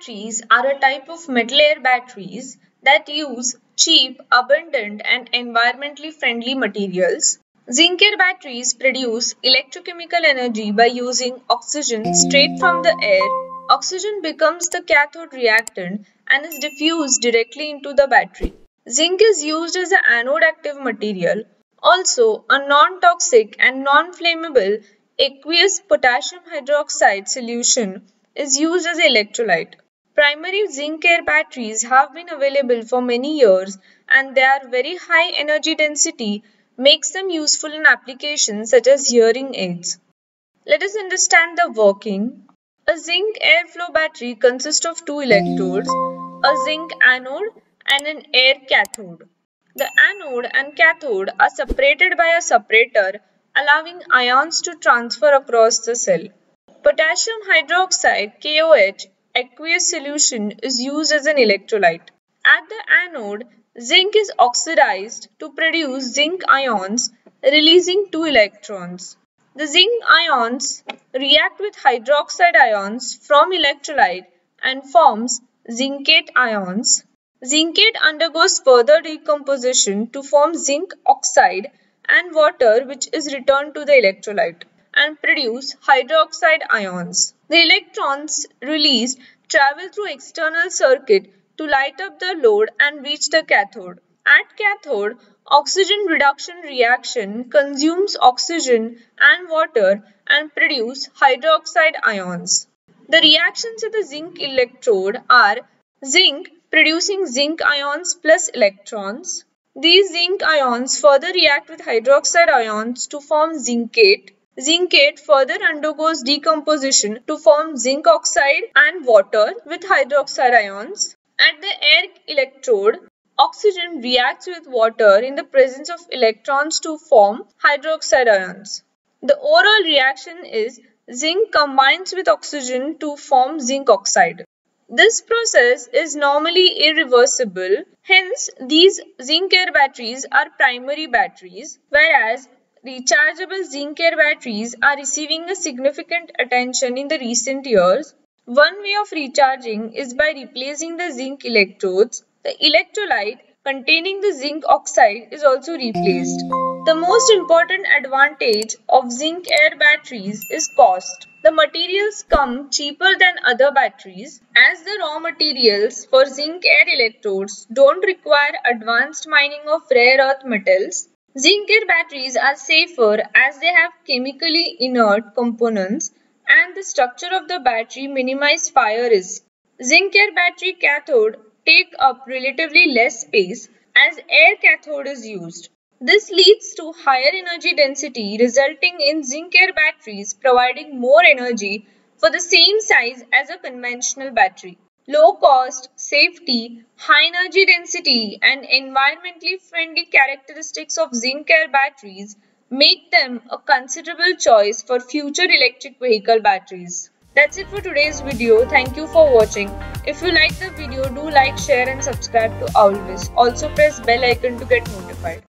batteries are a type of metal-air batteries that use cheap, abundant, and environmentally friendly materials. Zinc-air batteries produce electrochemical energy by using oxygen straight from the air. Oxygen becomes the cathode reactant and is diffused directly into the battery. Zinc is used as an anode active material. Also, a non-toxic and non-flammable aqueous potassium hydroxide solution is used as an electrolyte. Primary zinc-air batteries have been available for many years and their very high energy density makes them useful in applications such as hearing aids. Let us understand the working. A zinc airflow battery consists of two electrodes, a zinc anode and an air cathode. The anode and cathode are separated by a separator, allowing ions to transfer across the cell. Potassium hydroxide (KOH) aqueous solution is used as an electrolyte. At the anode, zinc is oxidized to produce zinc ions, releasing two electrons. The zinc ions react with hydroxide ions from electrolyte and forms zincate ions. Zincate undergoes further decomposition to form zinc oxide and water, which is returned to the electrolyte and produce hydroxide ions. The electrons released travel through external circuit to light up the load and reach the cathode. At cathode, oxygen reduction reaction consumes oxygen and water and produce hydroxide ions. The reactions at the zinc electrode are zinc producing zinc ions plus electrons. These zinc ions further react with hydroxide ions to form zincate. Zincate further undergoes decomposition to form zinc oxide and water with hydroxide ions. At the air electrode, oxygen reacts with water in the presence of electrons to form hydroxide ions. The overall reaction is zinc combines with oxygen to form zinc oxide. This process is normally irreversible, hence these zinc-air batteries are primary batteries, whereas rechargeable zinc-air batteries are receiving a significant attention in the recent years. One way of recharging is by replacing the zinc electrodes. The electrolyte containing the zinc oxide is also replaced. The most important advantage of zinc-air batteries is cost. The materials come cheaper than other batteries as the raw materials for zinc-air electrodes don't require advanced mining of rare earth metals. Zinc-air batteries are safer as they have chemically inert components and the structure of the battery minimizes fire risk. Zinc-air battery cathode take up relatively less space as air cathode is used. This leads to higher energy density resulting in zinc-air batteries providing more energy for the same size as a conventional battery. Low cost, safety, high energy density and environmentally friendly characteristics of zinc-air batteries make them a considerable choice for future electric vehicle batteries. That's it for today's video. Thank you for watching. If you like the video, do like, share and subscribe to Owlwiz. Also press bell icon to get notified.